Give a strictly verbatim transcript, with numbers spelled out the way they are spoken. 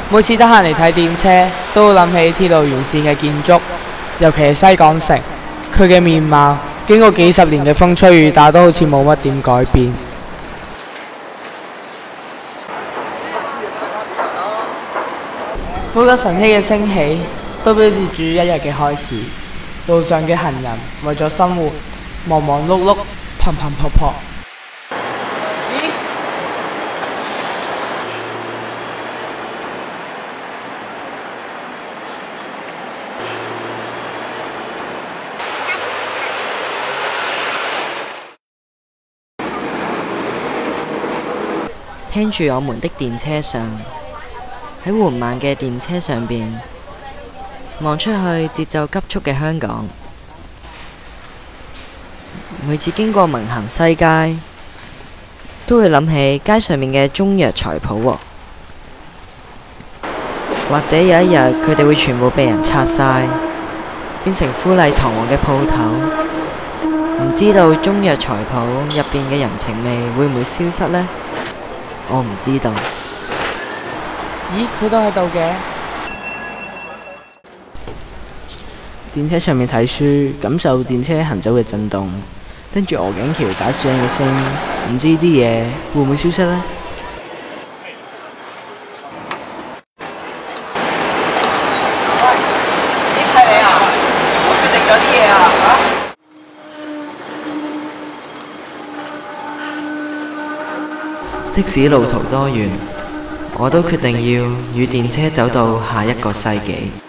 每次得閒嚟睇電車，都會諗起鐵路沿線嘅建築，尤其係西港城，佢嘅面貌經過幾十年嘅風吹雨打，都好似冇乜點改變。每個晨曦嘅升起，都標誌住一日嘅開始。路上嘅行人為咗生活，忙忙碌碌，頻頻撲撲。 聽住我們的電車上，喺緩慢嘅電車上邊，望出去節奏急速嘅香港。每次經過文咸西街，都會諗起街上面嘅中藥材鋪喎。或者有一日佢哋會全部被人拆晒，變成富麗堂皇嘅鋪頭。唔知道中藥材鋪入邊嘅人情味會唔會消失呢？我唔知道。 咦，佢都喺度嘅。 電車上面睇書，感受電車行走嘅震動，跟住鵝頸橋打小人嘅聲，唔知啲嘢會唔會消失呢？ 喂，咦係你啊？我決定咗啲嘢啊！ 即使路途多遠，我都決定要與電車走到下一個世紀。